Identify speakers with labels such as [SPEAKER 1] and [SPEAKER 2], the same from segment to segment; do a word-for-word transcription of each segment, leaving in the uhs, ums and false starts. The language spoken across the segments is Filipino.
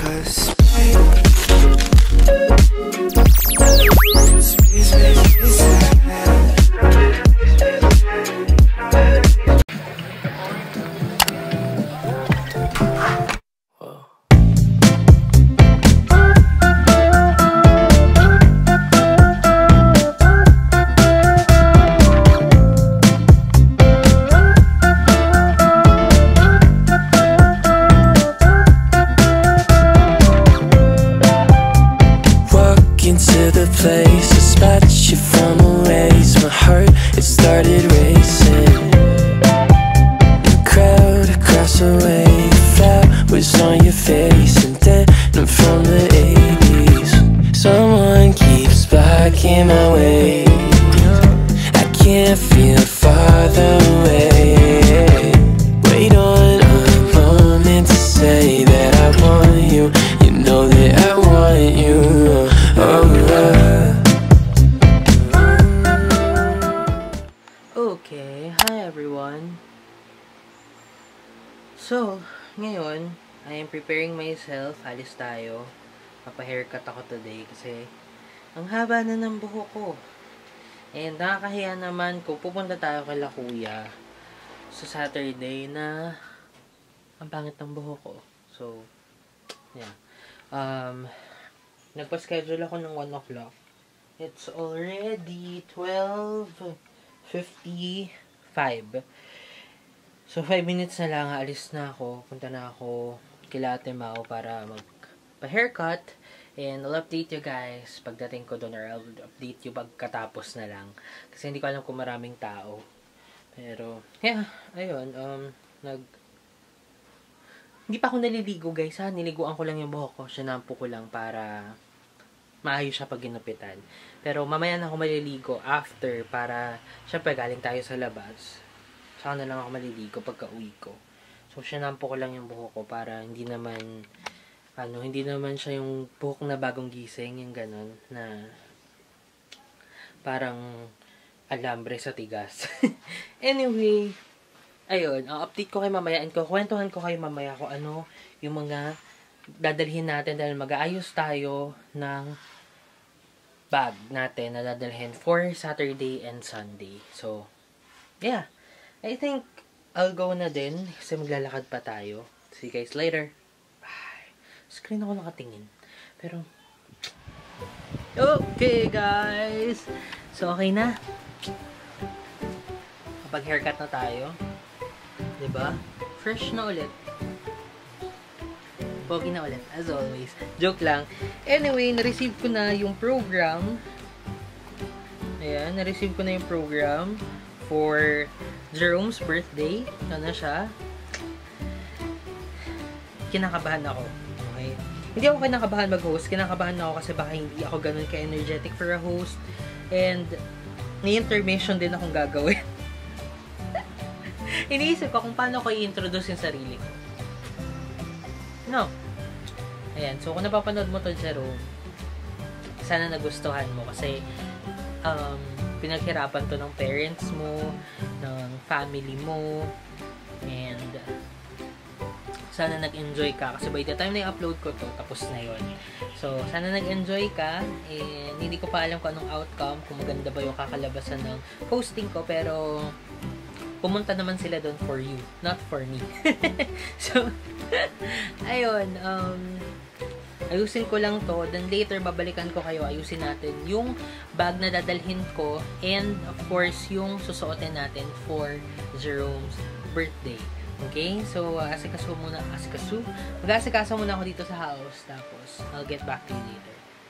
[SPEAKER 1] 'cause space makes me sad. Into the place, I spotted you from a ways. My heart, it started racing. The crowd across the way, flat was on your face. And then I'm from the eighties. Someone keeps blocking my way. I can't feel farther away. Wait on a moment to say that I want you. You know that I want you.
[SPEAKER 2] Okay, hi everyone. So, ngayon, I am preparing myself. Alis tayo. Papa-haircut ako today kasi ang haba na ng buhok ko. And nakakahiya naman kung pupunta tayo kay la kuya sa Saturday na ang pangit ng buhok ko. So, yeah. Um, Nagpa-schedule ako ng one o'clock. It's already twelve fifty-five. So, five minutes na lang. Alis na ako. Punta na ako kila Ate Mau para magpa-haircut. And I'll update you guys pagdating ko doon, or I'll update you pagkatapos na lang. Kasi hindi ko alam kung maraming tao. Pero, yeah. Ayun. Um, nag... Hindi pa ako naliligo guys ha. Niliguan ko lang yung buhok ko. Sinampo ko lang para maayos siya pag ginupitan. Pero mamaya na ako maliligo after para syempre galing tayo sa labas. Saka na lang ako maliligo pagka uwi ko. So sinampo ko lang yung buhok ko para hindi naman ano, hindi naman siya yung buhok na bagong gising, yung ganon na parang alambre sa tigas. Anyway, ayun, ang update ko kay mamaya and kukwentuhan ko kayo mamaya kung ano yung mga dadalhin natin dahil mag-aayos tayo ng bag natin na dadalhin for Saturday and Sunday. So, yeah. I think I'll go na din kasi maglalakad pa tayo. See you guys later. Bye. Screen ako nakatingin. Pero, okay guys. So, okay na. Kapag haircut na tayo. Diba? Fresh na ulit. Pogi na ulit, as always. Joke lang. Anyway, na-receive ko na yung program. Ayan, na-receive ko na yung program for Jerome's birthday. Ano siya? Kinakabahan ako. Okay? Hindi ako kinakabahan mag-host. Kinakabahan ako kasi baka hindi ako ganun ka-energetic for a host. And, ni-intermission din akong gagawin. Iniisip ko kung paano ko i-introduce yung sarili ko. No. Ayan. So, kung napapanood mo to, Jerome, sana nagustuhan mo kasi um, pinaghirapan to ng parents mo, ng family mo, and sana nag-enjoy ka kasi by the time na i-upload ko to, tapos na yon. So, sana nag-enjoy ka, and hindi ko pa alam kung anong outcome, kung maganda ba yung kakalabasan ng posting ko, pero pumunta naman sila doon for you, not for me. So, ayun, um, ayusin ko lang to, then later babalikan ko kayo, ayusin natin yung bag na dadalhin ko, and of course, yung susuotin natin for Jerome's birthday. Okay? So, uh, asikaso muna, asikaso? Mag-asikaso muna ako dito sa house, tapos I'll get back to you later.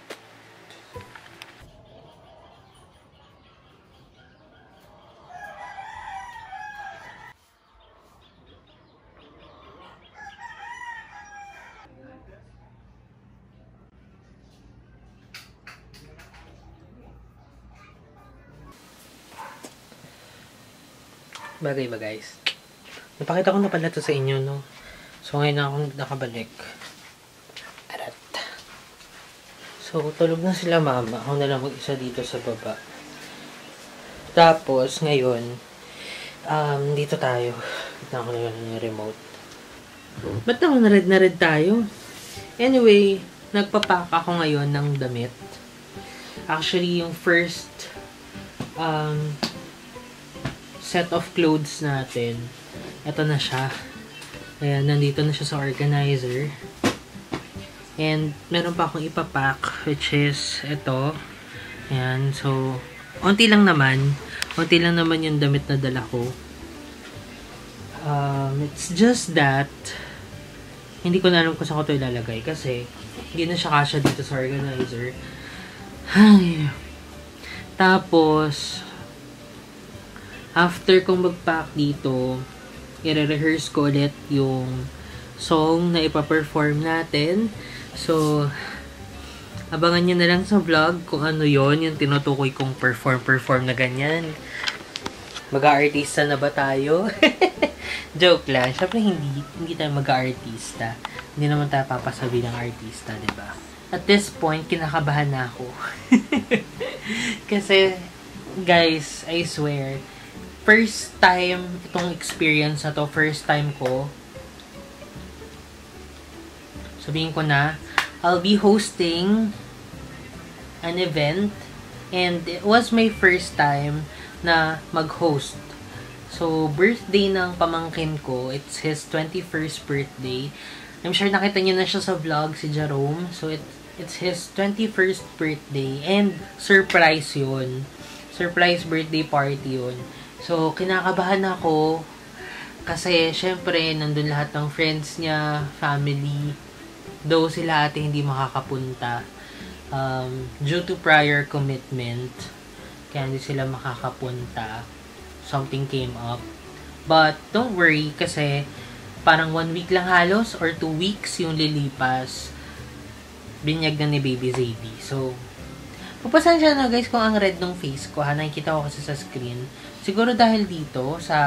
[SPEAKER 2] Bagay ba guys? Napakita ko na pala to sa inyo, no? So, ngayon na akong nakabalik. Arat. So, tulog na sila mama. Ako na lang mag-isa dito sa baba. Tapos, ngayon, um, dito tayo. Tignan ko na yun yung remote. Ba't ako na red na red tayo? Anyway, nagpapack ako ngayon ng damit. Actually, yung first um, set of clothes natin, ito na siya. Ayan, nandito na siya sa organizer. And, meron pa akong ipapack, which is ito. Ayan, so, onti lang naman. Onti lang naman yung damit na dala ko. Um, it's just that, hindi ko na alam kung saan ko ito ilalagay kasi hindi na siya kasya dito sa organizer. Ay. Tapos, after kong mag-pack dito, i-rehearse ko ulit yung song na ipa-perform natin. So, abangan nyo na lang sa vlog kung ano yon yung tinutukoy kong perform-perform na ganyan. Mag-aartista na ba tayo? Joke lang. Siyempre, hindi, hindi tayo mag-aartista. Hindi naman tayo papasabi ng artista, diba? At this point, kinakabahan na ako. Kasi, guys, I swear, first time itong experience na to, first time ko, sabihin ko na, I'll be hosting an event and it was my first time na mag-host. So, birthday ng pamangkin ko, it's his twenty-first birthday. I'm sure nakita niyo na siya sa vlog, si Jerome. So, it, it's his twenty-first birthday and surprise yun. Surprise birthday party yun. So, kinakabahan ako kasi, syempre, nandun lahat ng friends niya, family. Though sila ate hindi makakapunta um, due to prior commitment, kaya hindi sila makakapunta. Something came up. But don't worry kasi parang one week lang halos or two weeks yung lilipas. Binyag na ni Baby Zadie. So, pupasensya na guys kung ang red ng face ko. Ha, nakikita ko kasi sa screen. Siguro dahil dito sa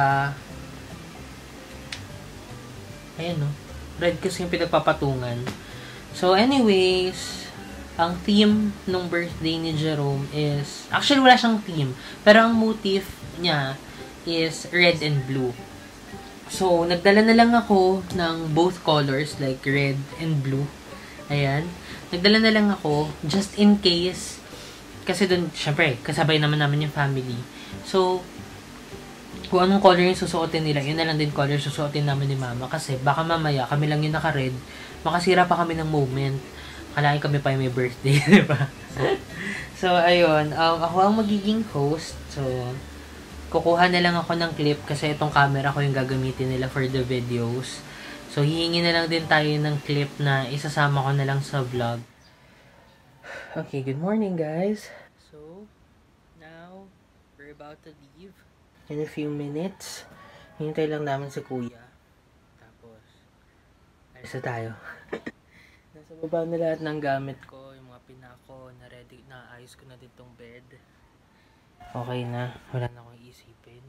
[SPEAKER 2] ayan no. Red kasi yung pinagpapatungan. So, anyways, ang theme ng birthday ni Jerome is, actually wala siyang theme, pero ang motif niya is red and blue. So, nagdala na lang ako ng both colors, like red and blue. Ayan. Nagdala na lang ako, just in case, kasi dun, syempre, kasabay naman namin yung family. So, kung anong color yung susuotin nila, yun na lang din color susuotin namin ni mama. Kasi baka mamaya, kami lang yung naka-red, makasira pa kami ng moment. Kalahin kami pa yung may birthday, di ba? So, ayun. Um, ako ang magiging host. So, kukuha na lang ako ng clip kasi itong camera ko yung gagamitin nila for the videos. So, hihingi na lang din tayo ng clip na isasama ko na lang sa vlog. Okay, good morning guys. So, now, we're about to leave. In a few minutes, hintay lang namin si kuya. Tapos, alis na tayo. Nasa baba na lahat ng gamit ko, yung mga pinako, na ready, na ayos ko na din tong bed. Okay na, wala na akong isipin.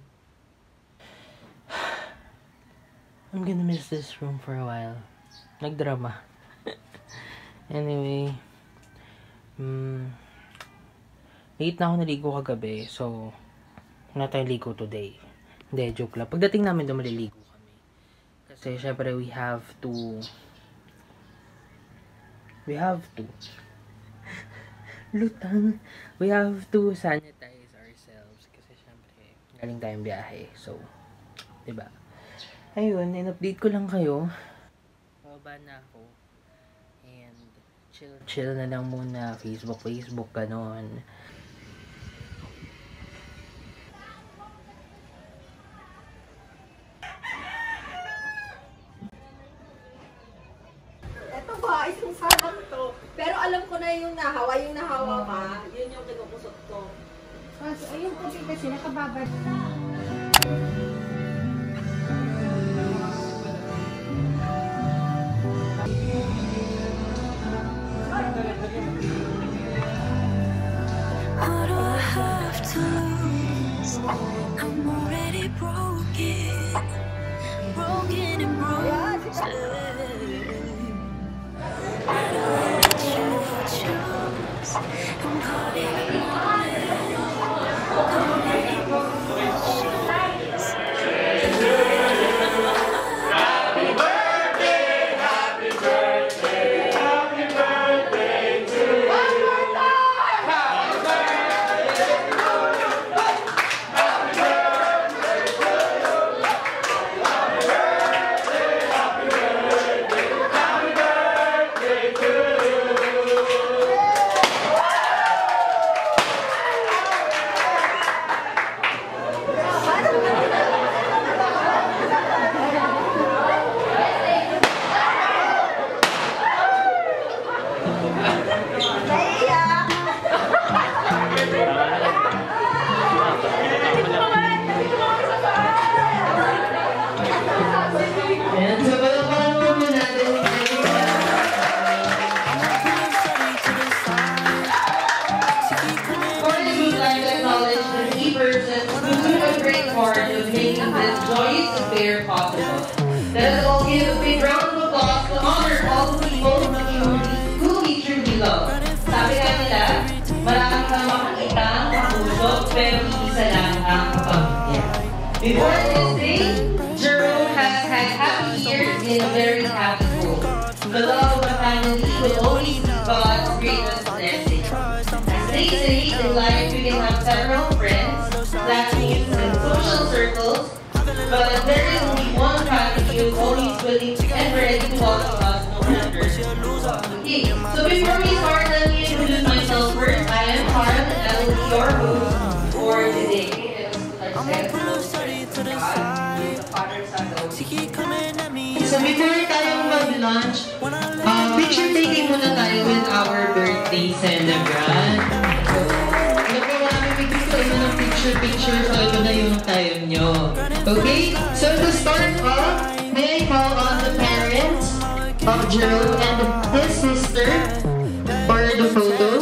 [SPEAKER 2] I'm gonna miss this room for a while. Nagdrama. Anyway, hmm, late na ako naligo kagabi, so, wala tayong ligo today. Hindi, joke lang. Pagdating namin doon, maliligo kami. Kasi, syempre, we have to... We have to... Lutang! We have to sanitize ourselves. Kasi, syempre, galing tayong biyahe. So, diba? Ayun, in-update ko lang kayo. Bababa na ako. And, chill-chill na lang muna. Facebook, Facebook, ganon.
[SPEAKER 3] Isang sarang to. Pero alam ko na yung nahawa, yung nahawa ka, yun yung kinukusot ko.
[SPEAKER 4] Kasi ayun po kasi nakababad.
[SPEAKER 1] What do I have to lose? I'm already broken, broken and bruised. I'm caught in a moment, caught in emotions. Happy birthday, happy birthday.
[SPEAKER 3] Naiiyak!
[SPEAKER 5] Ayan, so palakpakan mo po natin. First, we would like to acknowledge the key persons who took a great part of making this joyous affair possible. Let us all give a big round of applause to honor all the people who truly, who we truly love. Sabi nga nila, marami kang makikita ang kapuso, pero isa lang ang kapamilya. Before this day, Jerome has had happy years in a very happy world. The love of a family will always be God's greatest blessing. As they say, in life we can have several friends, classmates, and social circles, but there is only one family who is always willing and ready to welcome us no matter what. Okay, so before we start, let me introduce myself first. I am Carl, and I will be your host for today. So before tayong mag-launch, uh, picture taking muna tayo with our birthday celebrant. So, ano po, marami bigay ko ng picture-picture, so ito na yung time nyo. Okay? So to start off, may I call on the parents of Jerome and his sister for the photo.